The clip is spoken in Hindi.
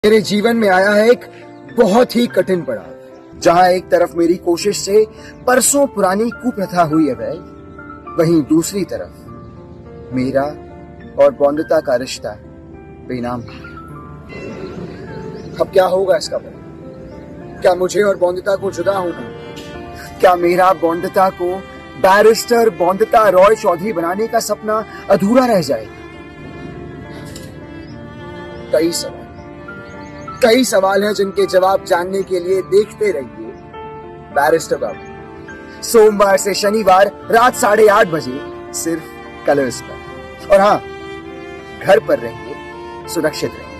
मेरे जीवन में आया है एक बहुत ही कठिन पड़ाव, जहां एक तरफ मेरी कोशिश से परसों पुरानी कुप्रथा हुई अवैध, वहीं दूसरी तरफ मेरा और बौंदता का रिश्ता बेनाम है। अब क्या होगा इसका पता? क्या मुझे और बौंदता को जुदा होना? क्या मेरा बौंदता को बैरिस्टर बौंदता रॉय चौधरी बनाने का सपना अधूरा रह जाएगा? कई सवाल हैं जिनके जवाब जानने के लिए देखते रहिए बैरिस्टर बाबू, सोमवार से शनिवार रात 8:30 बजे सिर्फ कलर्स पर। और हाँ, घर पर रहिए, सुरक्षित रहिए।